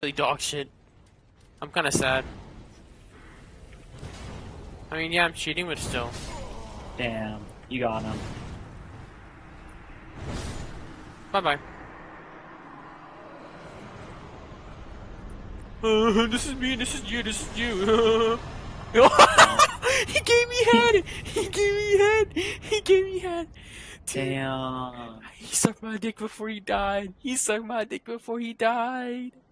Really dog shit. I'm kind of sad. I mean, yeah, I'm cheating, but still. Damn, you got him. Bye bye. This is me. This is you. This is you. He gave me head. He gave me head. He gave me head. Dude, Damn. he sucked my dick before he died. He sucked my dick before he died.